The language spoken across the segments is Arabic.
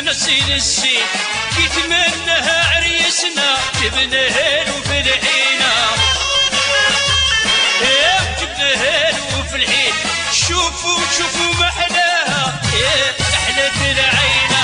نسيل السين يتمناها عريسنا جبناها له في العينا جبناها له في العين شوفوا شوفوا ما أحلاها أحلى العينا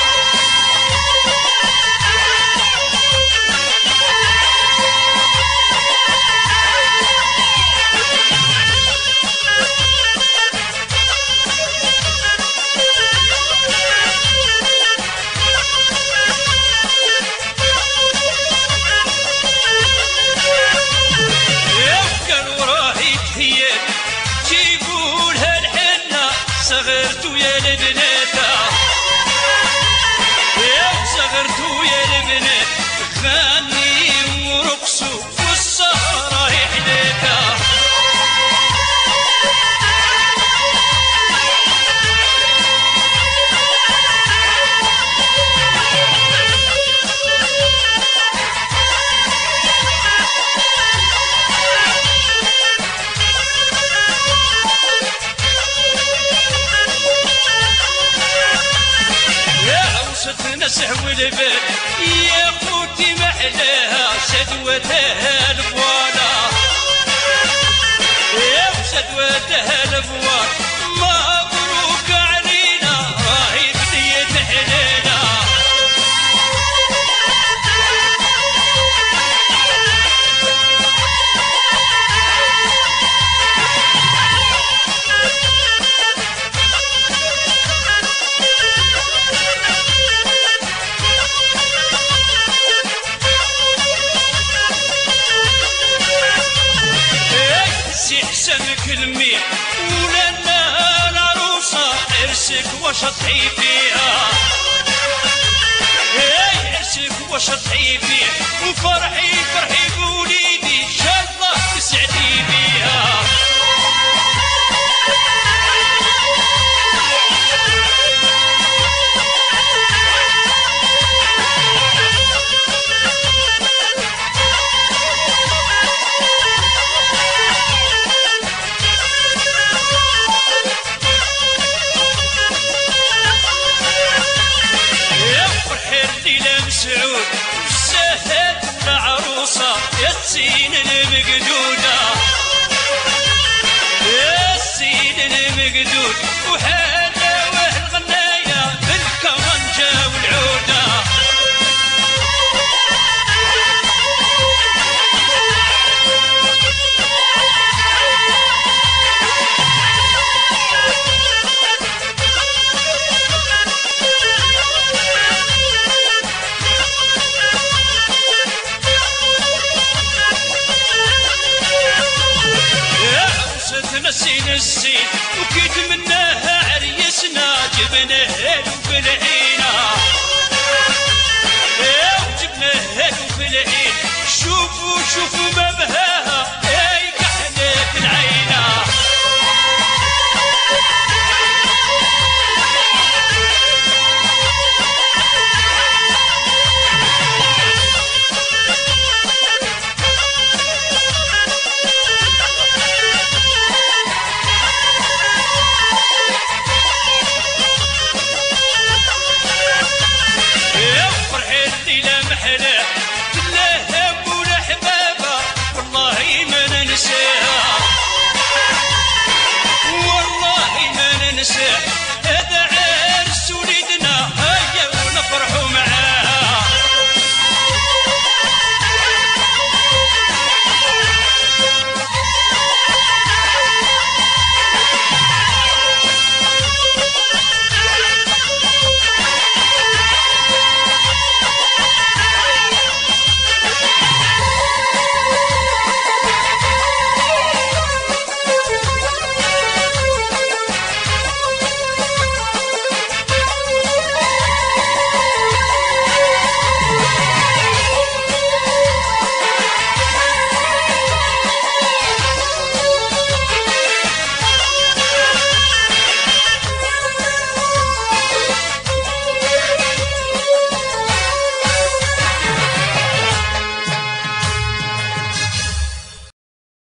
صغرتو يا البنات يا صغرتو يا البنات غني ورقصوا والسهرة حليتها نسح والبال يا خوتي محلاها شدوتها البوالا يا شدوتها البوال مبروك علينا راهي بديت حلينا سمك الميح ولنا العروسة ارسك وشطحي فيها ارسك وشطحي فيها وفرحي فرحي بوليدي ان شاء الله تسعدي بيها مسعود وسهد العروسة يا السين المقدودة يا السين المقدود